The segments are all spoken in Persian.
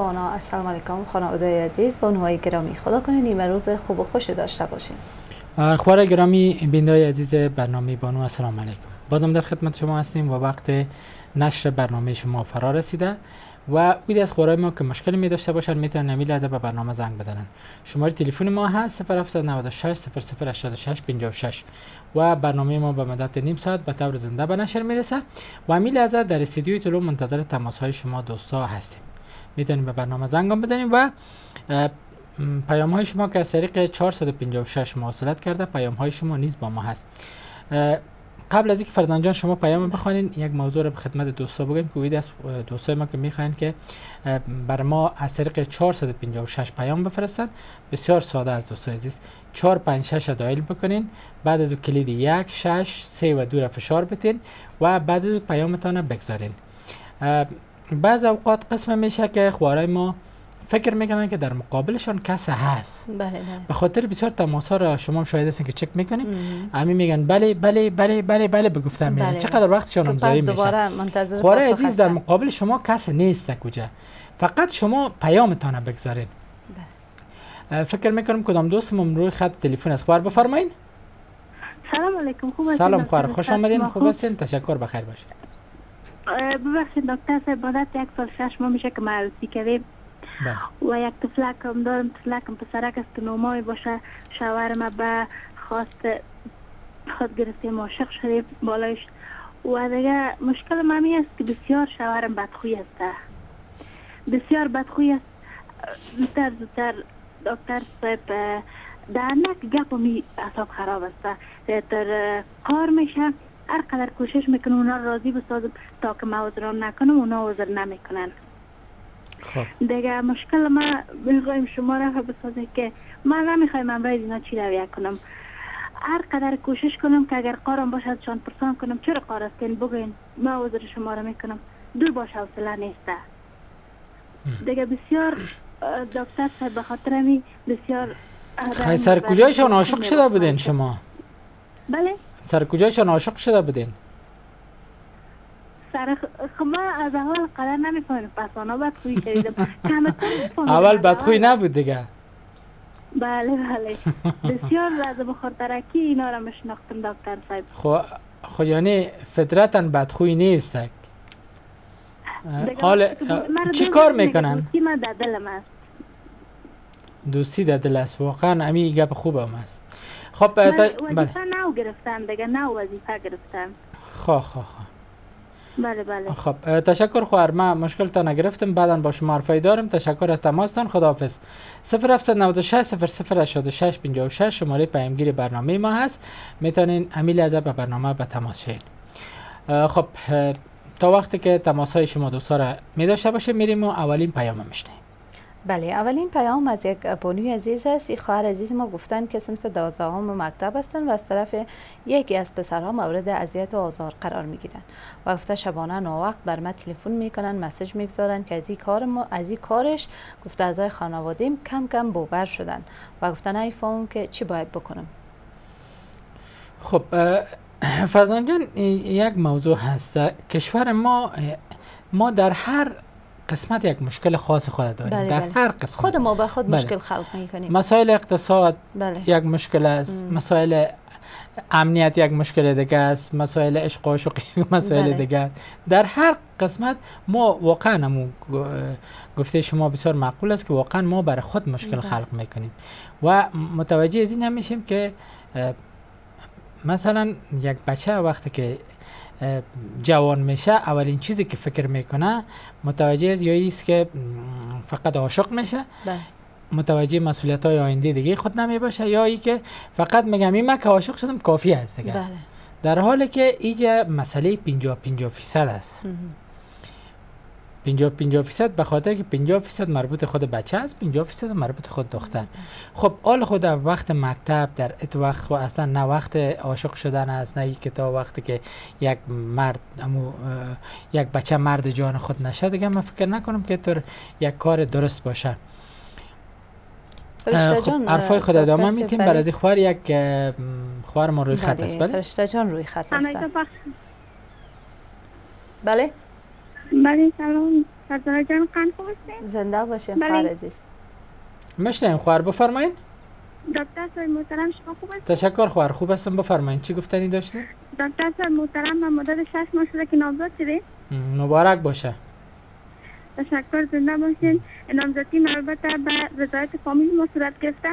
خوانا السلام علیکم خانواده عزیز بانوهای گرامی خدا کنه نیمه روز خوب و خوش داشته باشیم. خوار گرامی بینندگان عزیز برنامه بانو السلام علیکم. بازم در خدمت شما هستیم و وقت نشر برنامه شما فرا رسیده و اید از خوارای ما که مشکلی می داشته باشن میتونن همین لحظه به برنامه زنگ بزنن. شماره تلفن ما هست 0796 0086 56 و برنامه ما به مدت نیم ساعت به طور زنده به نشر میرسه و همین لحظه در استودیوی طلوع منتظر تماس های شما دوستا هستیم. میتونیم به برنامه زنگ بزنیم و پیام های شما که از طریق 456 مواصلت کرده پیام های شما نیز با ما هست. قبل از اینکه فردان جان شما پیام بخوانین یک موضوع رو به خدمت دوستا بگیم که وید از دوستای ما که میخواین که بر ما از طریق 456 پیام بفرستن. بسیار ساده از دوستای عزیز 456 دایل بکنین، بعد از کلید 1 6 3 و 2 را فشار بدین و بعد از پیامتان بگذارین. بعض اوقات قسم میشه که خوارای ما فکر میکنن که در مقابلشان کس هست. بله. به خاطر بسیار تماس‌ها را شما شاهد هستین که چک میکنیم. همین میگن بله بله بله بله بله بگفتن میگن چقدر وقتشان امضایی میشه. خوارای عزیز در مقابل شما کس نیست کجا. فقط شما پیامتان بگذارین. فکر میکنم کدام دوستمون روی خط تلفن است. خوار بفرمایید. سلام علیکم. خوب هستید؟ سلام خوار، خوش آمدین. خوب هستین؟ تشکر، بخیر باشید. ببخشید دکتر صاحب، بعد 1 سال 6 ماه میشه که معروسی کردیم و یک طفلکم دارم. طفلکم پسرک است که 9 ماه باشه. شوهرم به خواست خود گرفتیم، عاشق شدیم بالایش و دیگه مشکل ممی است که بسیار شوهرم بدخوی است، بسیار بدخوی است. زودتر دکتر صاحب در نک گپ می اعصاب خراب است. در کار میشه هر قدر کوشش میکنم اونا راضی بسازم تا که ما عذر نکنم اونا عذر نمیکنن. دیگه مشکل ما میخوایم شما را بسازه که من نمیخوایم امروز اینا چی رویه کنم. هر قدر کوشش کنم که اگر قارم باشد شان پرسان کنم چرا قار استین بگوین ما عذر شما را میکنم. دور باشه حوصله نیسته دیگه. بسیار دکتر صاحب به خاطر می بسیار سر کجایشان عاشق شده بودین شما؟ بله سر کجایشان عاشق شده بودین؟ ما از اول قدر نمیفهمیم، پس آنها بدخویی کردیدم. اول بدخویی نبود دیگه. بله بسیار از بخور ترکی اینا را مشناختم دکتر صاحب. خو یعنی فطرتا بدخویی نیست. حال چی کار میکنن؟ دوستی من در دلم است. دوستی در دل است. واقعا امی گپ خوب هم است. خب وظیفه نو گرفتم دیگه، نو وظیفه گرفتم. بله. خب تشکر خوار، ما مشکل تا نگرفتم، بعدا با شما حرفی دارم. تشکر از تماستان، خداحافظ. 0796 0086 56 شماره پیامگیر برنامه ما هست. میتونین امیل از به برنامه به تماس شید. خب تا وقتی که تماس های شما دوستا را می داشته باشه میریم و اولین پیام میشنیم. بله، اولین پیام از یک بانوی عزیز است. این خواهر عزیز ما گفتن که صنف 12 مکتب هستن و از طرف یکی از پسرها مورد اذیت و آزار قرار میگیرن و گفته شبانه ناوقت بر من تلفن میکنن، مسیج میگذارن که از این کارش گفته اعضای خانواده‌ام کم کم باور شدن و گفتن نمیفهمم که چی باید بکنم. خب فرزان جان، یک موضوع هست. کشور ما در هر قسمت یک مشکل خاص خود داریم. در هر قسمت خود ما به خود مشکل خلق میکنیم. مسائل اقتصاد یک مشکل است، مسائل امنیت یک مشکل دیگه است، مسائل عشق و عشوقی مسائل دیگه است. در هر قسمت ما واقعا گفته شما بسیار معقول است که واقعا ما برای خود مشکل خلق میکنیم و متوجه از این نمیشیم که مثلا یک بچه وقتی که جوان میشه اولین چیزی که فکر میکنه متوجه از یا است که فقط عاشق میشه، متوجه مسئولیت های آینده دیگه خود نمی باشه، یا ای که فقط میگم این من که عاشق شدم کافی است دیگه. در حالی که اینجا مسئله 50-50% است. 50-50% به خاطر که 50% مربوط خود بچه است، 50% مربوط خود دختر. خب حال خود وقت مکتب در ات وقت اصلا نه وقت عاشق شدن است، نه که تا وقتی که یک مرد یک بچه مرد جان خود نشه دیگه من فکر نکنم که طور یک کار درست باشه. فرشته جان حرفای خود ادامه میتیم. برای از خوار یک خوار ما روی خط است. بله فرشته جان روی خط است. بله سلام. فرزانه جان قند خوب هستین؟ زنده باشین خواهر عزیز. مشنیم خواهر، بفرمایید. دکتر صاحب محترم شما خوب هستین؟ تشکر خواهر، خوب هستم. بفرمایید چی گفتنی داشتید؟ دکتر صاحب محترم من مدت 6 ماه شده که نامزد شده. مبارک باشه. تشکر، زنده باشین. نامزدی البته به رضایت فامیل ما صورت گرفته.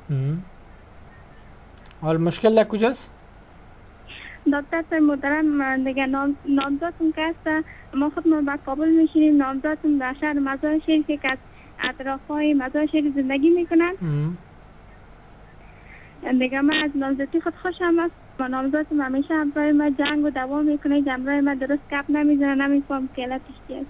حال مشکل در کجاست؟ دکتر صاحب محترم دیگه نامزدتون که است، ما خودمون به کابل میشینیم، نامزدتون در شهر مزار شریف که از اطرافای مزار شریف زندگی میکنن. دیگه من از نامزدی خود خوشم است. ما نامزدتون همیشه همراه ما جنگ و دوام میکنه، همراه ما درست گپ نمیزنه، نمیفهم که علتش چیه.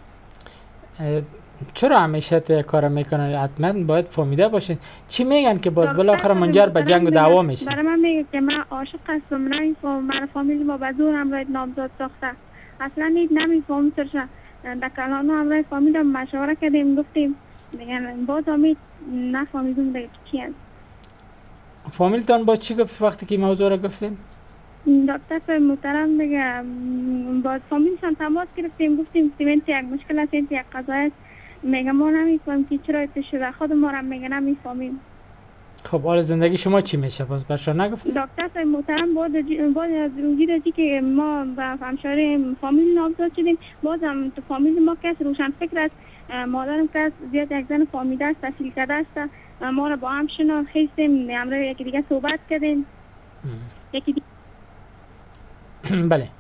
چرا همیشه تو کار میکنن؟ حتما باید فهمیده باشین چی میگن که باز بالاخره منجر به جنگ و دعوا میشه. برای من میگه که من عاشق هستم، نمیفهم، من فامیل ما به زور همراه نامزد ساخته، اصلا نمیفهم سرش. در کلانو همراه فامیل مشوره کردیم، گفتیم دیگه باز همین نفهمیدیم دیگه چی هست. فامیلتان با چی گفت وقتی که موضوع را گفتیم؟ دکتر محترم دیگه با فامیلشان تماس گرفتیم، گفتیم سیمنت یک مشکل است، یک قضایه است. میگه ما نمیفهمیم که چرا اتش شده، خود ما هم میگه نمیفهمیم. خب حال زندگی شما چی میشه؟ باز برشان نگفتیم؟ دکتر محترم بعد از وجودی که ما به همشاره فامیل نامزد شدیم، باز هم تو فامیل ما کس روشن فکر است، مادرم کس زیاد یک زن فامیده است، تحصیل کرده است، ما را با هم شناختیم، همراه یکی دیگه صحبت کردیم. یکی دیگه بله،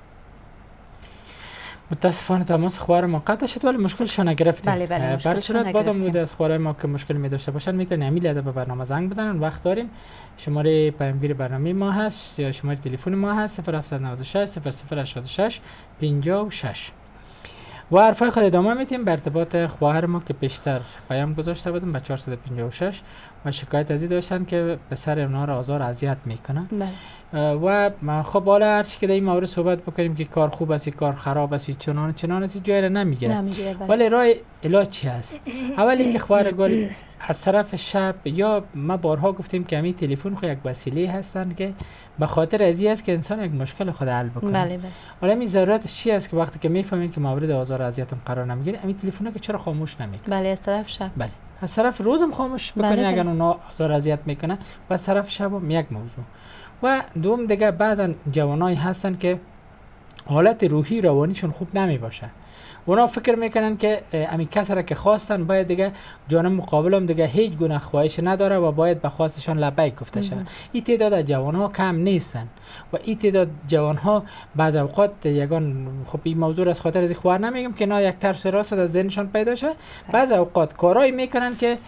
متاسفانه تماس خواهر ما قطع شد ولی مشکلشون نگرفتیم. بله مشکلشون نگرفتیم. بعد از خواهر ما که مشکل می داشته باشن میتونن همین لحظه به برنامه زنگ بزنن. وقت داریم. شماره پیامگیر برنامه ما هست یا شماره تلفن ما هست 0796 0086 56. و حرفای خود ادامه میتیم به ارتباط خواهر ما که پیشتر پیام گذاشته بودم به 456 و شکایت از این داشتن که پسر اونها را آزار اذیت میکنه. و خب حالا هر چی که در این مورد صحبت بکنیم که کار خوب است، کار خراب است، چنان است، جای را نمیگیره. ولی راه علاج چی است؟ اولی که خواهر گل از طرف شب یا ما بارها گفتیم که همین تلفن خو یک وسیله هستن که به خاطر ازی است که انسان یک مشکل خود حل بکنه. بله. حالا می ضرورتش چی است که وقتی که میفهمین که مورد آزار و اذیت قرار نمیگیره، همین تلفن که چرا خاموش نمیکنه؟ بله از طرف شب. بله. از طرف روزم خاموش بکنین اگر اونا آزار اذیت میکنه و از طرف شب هم یک موضوع. و دوم دیگه بعضا جوانایی هستن که حالت روحی روانیشون خوب نمی باشه. اونا فکر میکنن که امی کس را که خواستن باید دیگه جانب مقابلم دیگه هیچ گونه خواهش نداره و باید به خواستشان لبیک گفته شود. این تعداد از جوانها کم نیستن و این تعداد جوانها بعض اوقات یگان خب این موضوع از خاطر از خوار نمیگم که نه یک ترس راست از ذهنشان پیدا شه، بعض اوقات کارایی میکنن که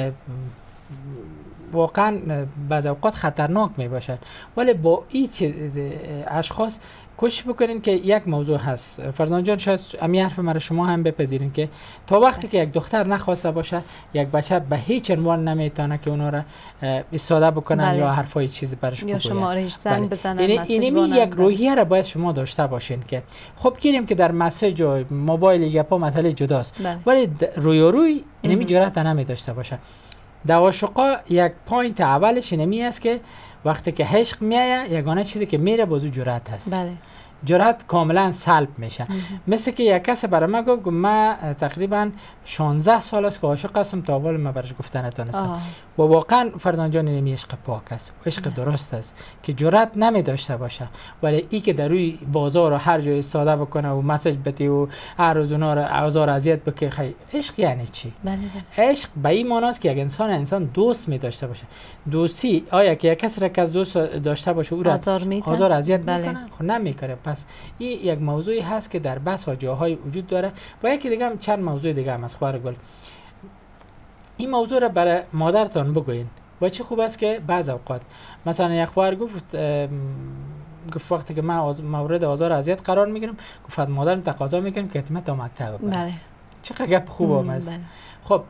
واقعا بعض اوقات خطرناک می باشد. ولی با این اشخاص کوشش بکنین که یک موضوع هست. فرزانه جان شاید امی حرف مرا شما هم بپذیرین که تا وقتی که یک دختر نخواسته باشه یک بچه به هیچ عنوان نمیتونه که اونا را استفاده بکنن یا حرفای چیزی برش بگوین یا شمارهش زنگ بزنن. اینمی یک روحیه را باید شما داشته باشین که خب گیریم که در مسیج و موبایل گپا مسئله جداست، ولی روی اینمی جرأت نمی داشته باشه. در عاشقا یک پوینت اولش اینمی است که وقتی که عشق میایه یگانه چیزی که میره بازو جرأت هست. بله. جرأت کاملا سلب میشه. مثل که یک کس برای من گفت من تقریبا 16 سال است که عاشق هستم تا اول من برش گفتن نتونستم. و واقعا فرزانه جان اینمی عشق پاک است، عشق درست است که جرأت نمی داشته باشه، ولی ای که در روی بازار و هر جای استفاده بکنه و مسیج بده و هر روز اونا را آزار اذیت بکنه، خیلی عشق یعنی چی؟ عشق به این معنی است که یک انسان دوست می داشته باشه. دوستی آیا که یک کس را که از دوست داشته باشه او را آزار اذیت میکنه؟ خب نمیکنه. پس این یک موضوعی هست که در بس جاهای وجود داره. و یکی دیگه هم چند موضوع دیگه هم از خواهر گل این موضوع را برای مادرتان بگوین و چه خوب است که بعض اوقات مثلا یک خواهر گفت وقتی که من مورد آزار اذیت قرار میگیرم گفت مادرم تقاضا میکنم که حتما تا مکتب ببرم. بله. چقدر گپ خوبم است. بله. خب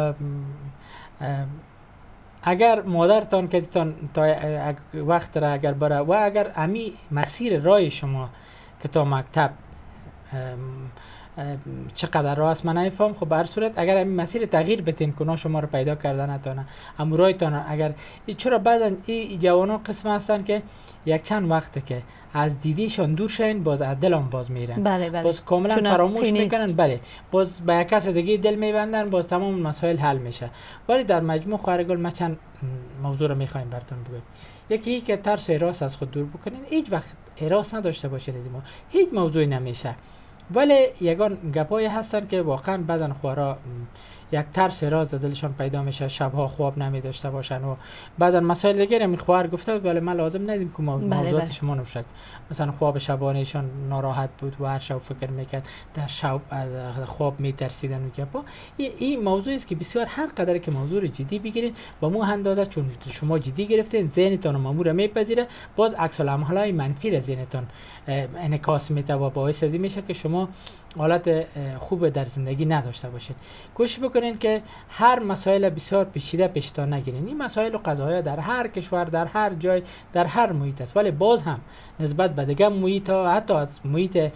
اگر مادرتان که تا وقت را اگر بره و اگر امی مسیر رای شما که تا مکتب چقدر راست من نمیفهم. خب به هر صورت اگر این مسیر تغییر بتین که شما رو پیدا کردن نتونه امورایتان اگر چرا بعدن این جوانا قسم هستن که یک چند وقته که از دیدیشان دور شین باز از دلم باز میرن. بله. باز کاملا فراموش میکنن. بله باز به یک کس دیگه دل میبندن، باز تمام مسائل حل میشه. ولی در مجموع خواهر گل ما چند موضوع رو میخوایم براتون بگم. یکی که ترس راست از خود دور بکنین، هیچ وقت راست نداشته باشید از ما هیچ موضوعی نمیشه. ولی یگان گپایی هستن که واقعا بدن خورا یک ترس راز دلشان پیدا میشه، شبها خواب نمی داشته باشن و بعضا مسائل دیگه می خواهر گفته ولی من لازم ندیم که موضوعات شما نوشک. مثلا خواب شبانهشان ناراحت بود و هر شب فکر میکرد، در شب خواب میترسیدن و گپا. این موضوعی است که بسیار هر قدر که موضوع جدی بگیرید با مو اندازه چون شما جدی گرفتین ذهنتون مامور میپذیره، باز عکس العمل‌های منفی را ذهنتون انعکاس میده و باعث از این میشه که شما حالت خوب در زندگی نداشته باشید. کوشش بکنین که هر مسائل بسیار پیچیده پیشتا نگیرین. این مسائل و قضایا در هر کشور، در هر جای، در هر محیط است، ولی باز هم نسبت به دیگه محیط ها، حتی از محیط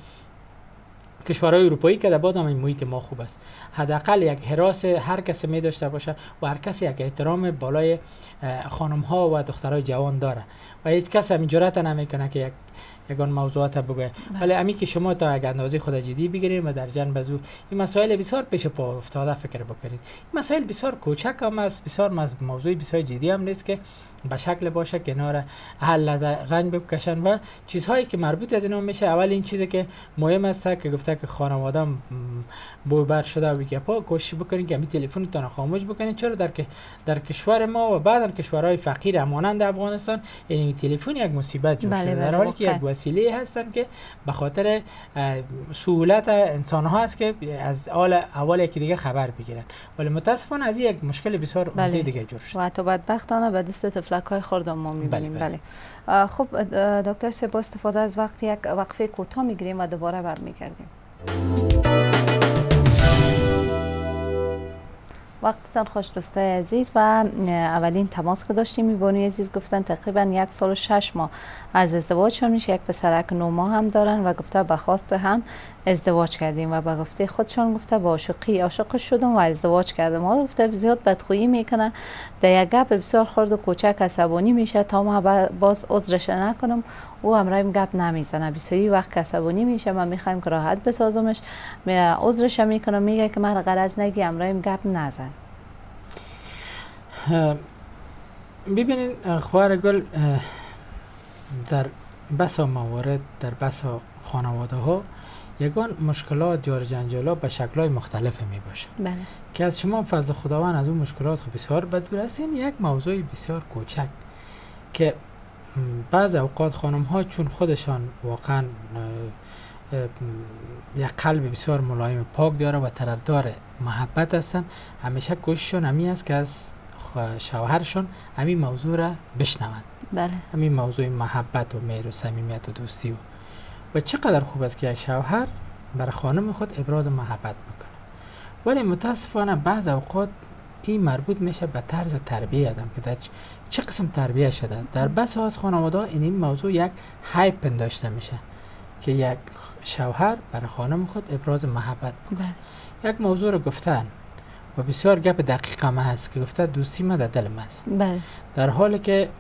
کشورهای اروپایی که در بعد هم این محیط ما خوب است. حداقل یک حراس هر کسی می داشته باشه و هر کسی یک احترام بالای خانم ها و دخترای جوان داره و هیچ کس هم جرأت نمیکنه که یگان موضوعات بگه. ولی امی که شما تا یک اندازه خود جدی بگیرید و در جنب از او این مسائل بسیار پیش پا افتاده فکر بکنید. این مسائل بسیار کوچک هم است، بسیار موضوع بسیار جدی هم نیست که به شکل باشه کنار حل رنگ بکشن و چیزهایی که مربوط از اینا میشه. اول این چیزی که مهم است که گفته که خانواده بوبر شده و گپا، کوشش بکنید که همین تلفنتون خاموش بکنید. چرا در کشور ما و بعضا کشورهای فقیر مانند افغانستان این تلفن یک مصیبت جور شده، در حالی که یک وسیله هستن که به خاطر سهولت انسان ها است که از اول یکی دیگه خبر بگیرن، ولی متاسفانه از یک مشکل بسیار عمده دیگه جور شده و تو بدبختانه به دست تفلک‌های خرد ما می‌بینیم. بله. خب دکتر سه با استفاده از وقت یک وقفه کوتاه می‌گیریم و دوباره برمیگردیم. وقتتان خوش دوستای عزیز و اولین تماس که داشتیم بانوی عزیز گفتن تقریبا 1 سال و 6 ماه از ازدواجشون میشه، یک پسرک 9 ماه هم دارن و گفته به خواست هم ازدواج کردیم و به گفته خودشون گفته با عاشق شدم و ازدواج کردم. ما گفته زیاد بدخویی میکنه، در یک گپ بسیار خرد و کوچک عصبانی میشه تا ما باز عذرش نکنم او امرایم گپ نمیزنه، بسیاری وقت عصبانی میشه. ما میخوایم که راحت بسازمش، عذرش میکنم میگه که من غرض نگی امرایم گپ نزن. ببینین خواهر گل، در بسا موارد در بسا خانواده ها یگان مشکلات جار جنجالا به شکل‌های مختلف می باشه. بله. که از شما فضل خداوند از اون مشکلات بسیار بدور هستین. یک موضوع بسیار کوچک که بعض اوقات خانم ها چون خودشان واقعا یک قلب بسیار ملایم پاک داره و طرفدار محبت هستن، همیشه کوشششون همی است که از شوهرشون همین موضوع را بشنوند. بله. همین موضوع محبت و مهر و صمیمیت و دوستی و چقدر خوب است که یک شوهر برای خانم خود ابراز محبت بکنه. ولی متاسفانه بعض اوقات این مربوط میشه به طرز تربیه آدم که در چه قسم تربیه شده. در بسیاری از خانواده این موضوع یک هایپ پنداشته میشه که یک شوهر برای خانم خود ابراز محبت بکنه. یک موضوع رو گفتن و بسیار گپ دقیق هم هست که گفته دوستی ما در دلم است. بله. در حالی که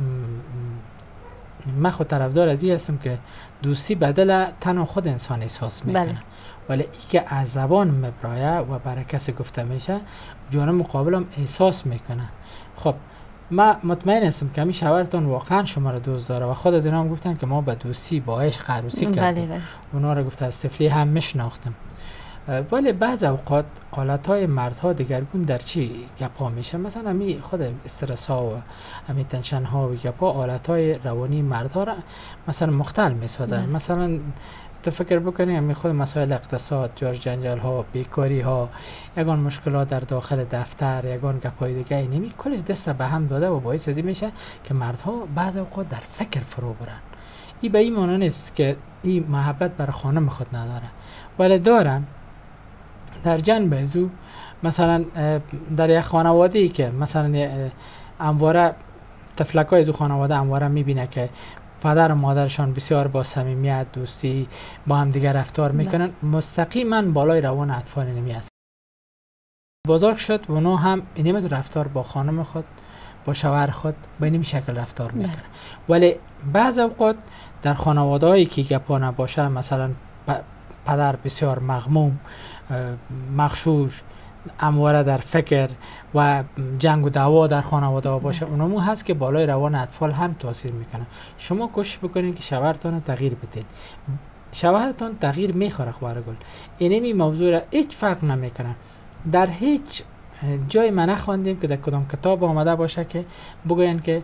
من خود طرفدار از این هستم که دوستی به دل تن خود انسان احساس میکنه. بله. ولی ای که از زبان مبرایه و برای کسی گفته میشه جانب مقابلم احساس میکنه. خب من مطمئن هستم که همین شوهرتون واقعا شما رو دوست داره و خود از اینا هم گفتن که ما به دوستی با عشق عروسی کردیم. بله. اونا رو گفته از طفلی هم میشناختم. ولی بعض اوقات حالتهای مردها دگرگون در چی گپا میشه؟ مثلا همین خود استرس ها و همین تنشن ها و گپا حالتهای روانی مردها را مثلا مختل میسازن. مثلا تو فکر بکنی همین خود مسائل اقتصاد، جار جنجال ها، بیکاری ها، یگان مشکلات در داخل دفتر، یگان گپای دیگه اینمی کلش دست به هم داده و باعث ازی میشه که مردها بعض اوقات در فکر فرو برن. این به این معنی نیست که این محبت برای خانم خود نداره، ولی دارن. در جنب ازو مثلا در یک خانواده‌ای که مثلا امواره تفلکای ازو خانواده امواره میبینه که پدر و مادرشان بسیار با صمیمیت دوستی با هم دیگر رفتار میکنن، مستقیما بالای روان اطفال نمی است. بزرگ شد و اونا هم این رفتار با خانم خود با شوهر خود به این شکل رفتار میکنه. ولی بعض اوقات در خانواده‌ای که گپا نباشه، مثلا پدر بسیار مغموم، مغشوش، همواره در فکر و جنگ و دعوا در خانواده باشه، اونمو هست که بالای روان اطفال هم تاثیر میکنه. شما کوشش بکنید که شوهرتان تغییر بدید. شوهرتان تغییر میخوره خواهر گل. اینمی موضوع را هیچ فرق نمیکنه. در هیچ جای ما نخواندیم که در کدام کتاب آمده باشه که بگوین که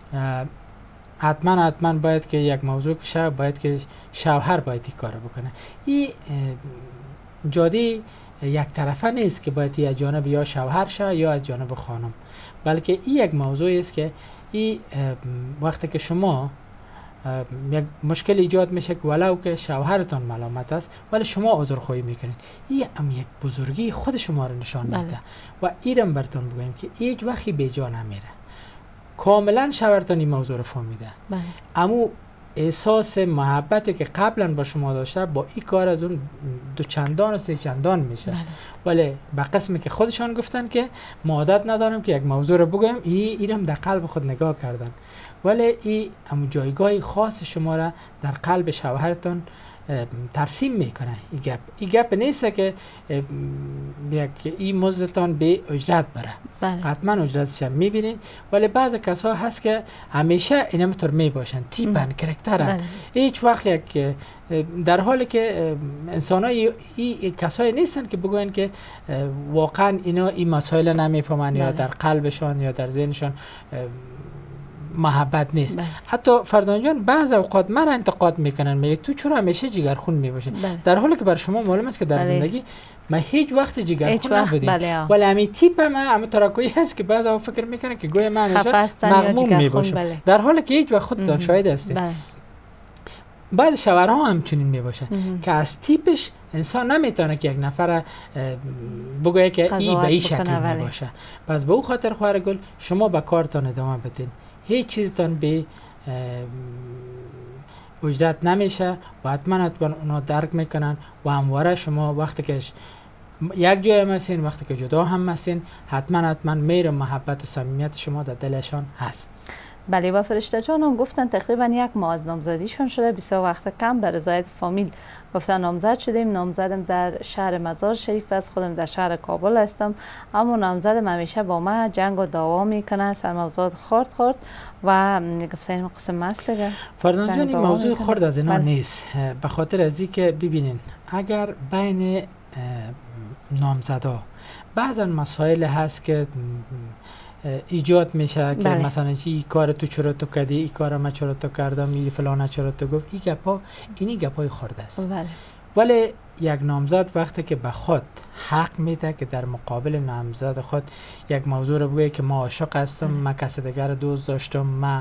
حتما باید که یک موضوع که باید که شوهر باید این کار بکنه. این جادی یک طرفه نیست که باید از جانب یا شوهر شه یا از جانب خانم، بلکه این یک موضوع است که این وقتی که شما یک مشکل ایجاد میشه که ولو که شوهرتان ملامت است ولی شما عذرخواهی میکنید، این هم یک بزرگی خود شما رو نشان میده. و ایرم براتون بگویم که هیچ وقتی به جا نمیره. کاملا شوهرتان این موضوع رو فهمیده، اما احساس محبتی که قبلا با شما داشته با این کار از اون دو چندان و سه چندان میشه. ولی به قسمی که خودشان گفتن که ما عادت ندارم که یک موضوع رو بگویم، اینم در قلب خود نگاه کردن، ولی این همون جایگاه خاص شما را در قلب شوهرتان ترسیم میکنه. این گپ نیست که این مزدتان به اجرت بره. حتما اجرتش هم میبینید، ولی بعض کسا هست که همیشه اینطور میباشن، تیپن، کرکترن. هیچ وقت یک در حالی که انسان های کسایی نیستن که بگوین که واقعا اینا این مسائل نمیفهمن یا در قلبشان یا در ذهنشان محبت نیست. حتی فردان جان بعض اوقات من انتقاد میکنن، میگه تو چرا همیشه جگرخون میباشی؟ در حالی که بر شما معلوم است که در زندگی ما هیچ وقت جگرخون نبودیم، ولی همین تیپ همین تراکویی هست که بعض اوقات فکر میکنن که گویا من همیشه مغموم میباشم، در حالی که هیچ وقت خودتان شاهد هستید. بعض شوهرها هم چنین میباشن که از تیپش انسان نمیتونه که یک نفر بگویه که این به این شکل میباشه. پس به او خاطر خواهر گل شما به کارتان ادامه بدین، هیچ چیزتان به اجرت نمیشه و حتما اونا درک میکنن و همواره شما وقتی که یک جای هم هستین، وقتی که جدا هم هستین، حتما مهر و محبت و صمیمیت شما در دلشان هست. بله و فرشته جان هم گفتن تقریبا یک ماه از نامزدیشون شده، بسیار وقت کم به رضایت فامیل گفتن نامزد شدیم. نامزدم در شهر مزار شریف است، خودم در شهر کابل هستم، اما نامزدم همیشه با من جنگ و دعوا میکنه، سرموضوعات خورد و گفتن این قسم است دیگه. فرزند جان این موضوع خورد از اینا نیست، به خاطر از اینکه ببینین اگر بین نامزدا بعضا مسائل هست که ایجاد میشه که مثلا این کار تو چرا تو کردی، این کار من چرا تو کردم، این فلان چرا تو گفت، این گپای خورده است. ولی یک نامزد وقتی که به خود حق میده که در مقابل نامزد خود یک موضوع رو بگه که ما عاشق هستم، من کس دیگر دوست داشتم، من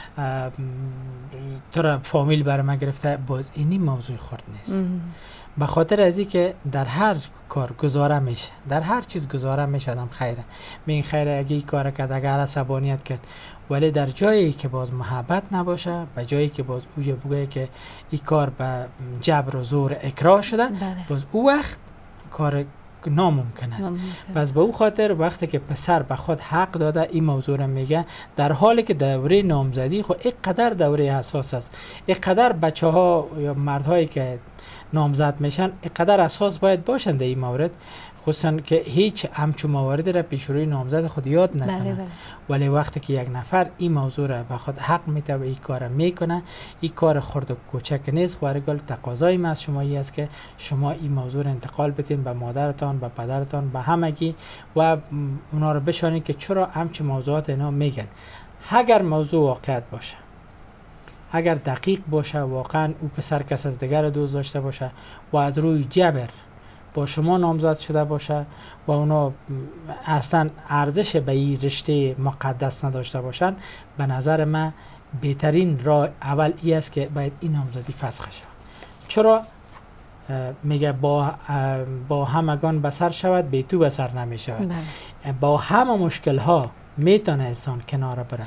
تو را فامیل بر من گرفته، باز اینی موضوع خورد نیست. به خاطر ازی که در هر کار گزاره میشه، در هر چیز گزاره میشه، آدم خیره این خیره اگه این کار کرد، اگر عصبانیت کرد، ولی در جایی که باز محبت نباشه، به جایی که باز اوجه بگه که این کار به جبر و زور اکراه شده، باز او وقت کار ناممکن است. پس به او خاطر وقتی که پسر به خود حق داده این موضوع را میگه، در حالی که دوره نامزدی خود اینقدر دوره حساس است، اینقدر بچه ها یا مردهایی که نامزد میشن اینقدر اساس باید باشند در این مورد، خصوصا که هیچ همچون مواردی را پیش روی نامزد خود یاد نکنه. ولی وقتی که یک نفر این موضوع را به خود حق میده و این کار میکنه، این کار خرد و کوچک نیست. خوارگل تقاضای من از شما است که شما این موضوع را انتقال بدین به مادرتان، به پدرتان، به همگی و اونا رو بشانید که چرا همچون موضوعات اینا میگن. اگر موضوع واقعیت باشه، اگر دقیق باشه، واقعا او پسر کس از دیگر دوست داشته باشه و از روی جبر با شما نامزد شده باشه و اونا اصلا ارزش به این رشته مقدس نداشته باشن، به نظر من بهترین راه اول ای است که باید این نامزدی فسخ شود. چرا میگه با همگان بسر شود، به تو بسر نمی شود. با همه مشکل ها میتونه انسان کنار بره،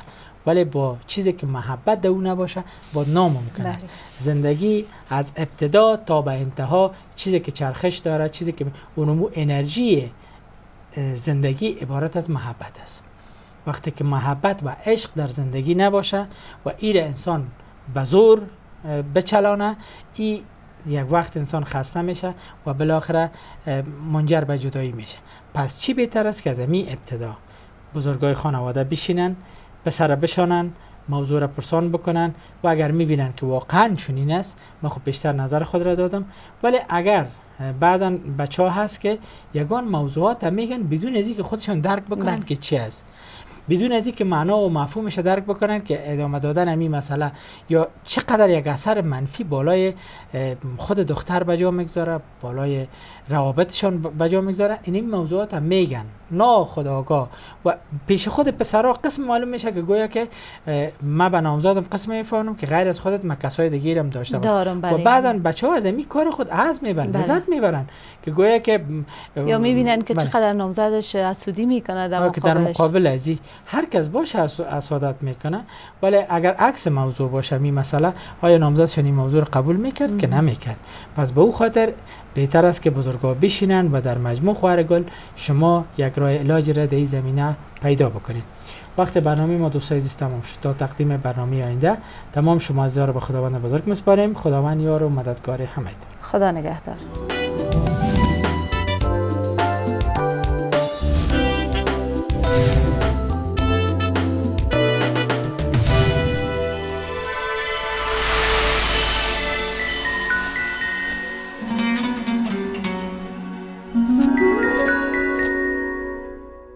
ولی با چیزی که محبت در اون نباشه با ناممکن است. زندگی از ابتدا تا به انتها چیزی که چرخش داره، چیزی که اونمو انرژی زندگی عبارت از محبت است. وقتی که محبت و عشق در زندگی نباشه و این انسان به زور بچلانه، این یک وقت انسان خسته میشه و بالاخره منجر به جدایی میشه. پس چی بهتر است که از این ابتدا بزرگای خانواده بشینن، پسر بشانن، موضوع را پرسان بکنن و اگر میبینن که واقعا چنین است، من خب بیشتر نظر خود را دادم، ولی اگر بعضا بچه ها هست که یگان موضوعات میگن بدون از اینکه خودشان درک بکنن که چی است، بدون از اینکه معنا و مفهومش درک بکنن که ادامه دادن همین مسئله یا چقدر یک اثر منفی بالای خود دختر بجا میگذاره، بالای روابطشان بجا میگذاره. این موضوعات هم میگن ناخودآگاه و پیش خود پسرها قسم معلوم میشه که گویا که من به نامزادم قسم میفهمم که غیر از خودت من کسای دیگه هم داشته باشم و بعدن بچه‌ها از این کار خود عزم میبرن، لذت میبرن که گویا که یا میبینن که چقدر نامزدش حسودی میکنه در مقابل ازی هر کس باشه حسادت میکنه. ولی اگر عکس موضوع باشه می مسئله، آیا نامزدشون این موضوع رو قبول میکرد که نمیکرد؟ پس به او خاطر بهتر است که بزرگا بشینن و در مجموع خواهر گل شما یک راه علاج را در این زمینه پیدا بکنید. وقت برنامه ما دوستای عزیز تمام شد. تا تقدیم برنامه آینده تمام شما عزیزان رو به خداوند بزرگ میسپاریم. خداوند یار و مددگار همه. خدا نگهدار.